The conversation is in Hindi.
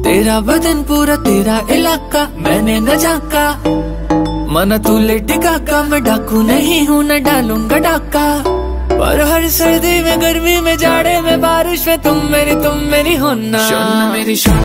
तेरा बदन पूरा तेरा इलाका मैंने न झाका, मना तू लेटेगा का मैं डाकू नहीं हूँ न डालूंगा डाका। पर हर सर्दी में गर्मी में जाड़े में बारिश में तुम मेरी होना।